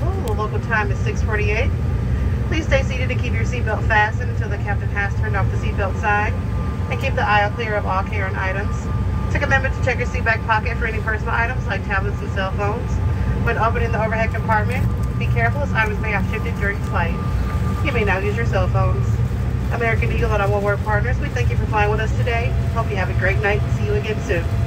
arrival. The local time is 6:48. Please stay seated and keep your seatbelt fastened until the captain has turned off the seatbelt sign, and keep the aisle clear of all carry-on items. Take a moment to check your seat back pocket for any personal items like tablets and cell phones. When opening the overhead compartment, be careful as items may have shifted during flight. You may now use your cell phones. American Eagle and our One Word partners, we thank you for flying with us today. Hope you have a great night. See you again soon.